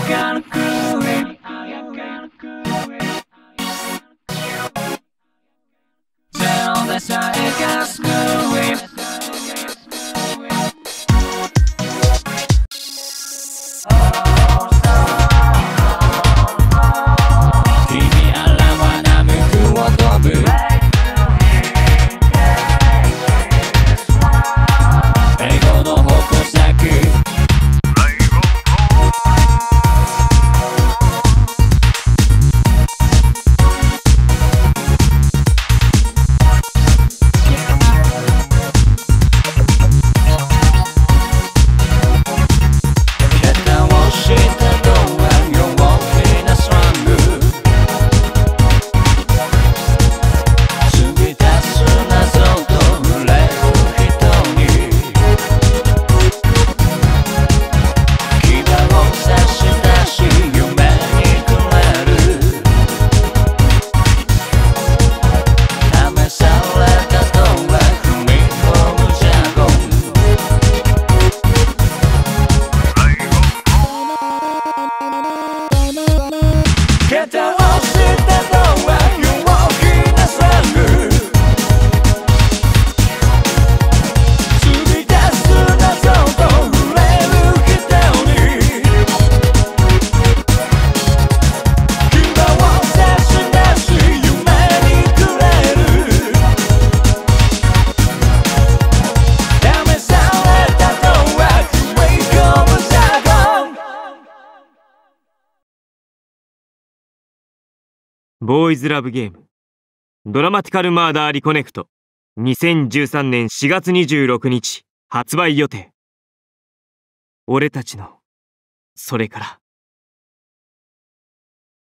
かるくゼロでさえが救い君あらはナムクを飛ぶ英語の矛先ボーイズラブゲームドラマティカルマーダーリコネクト2013年4月26日発売予定。俺たちのそれから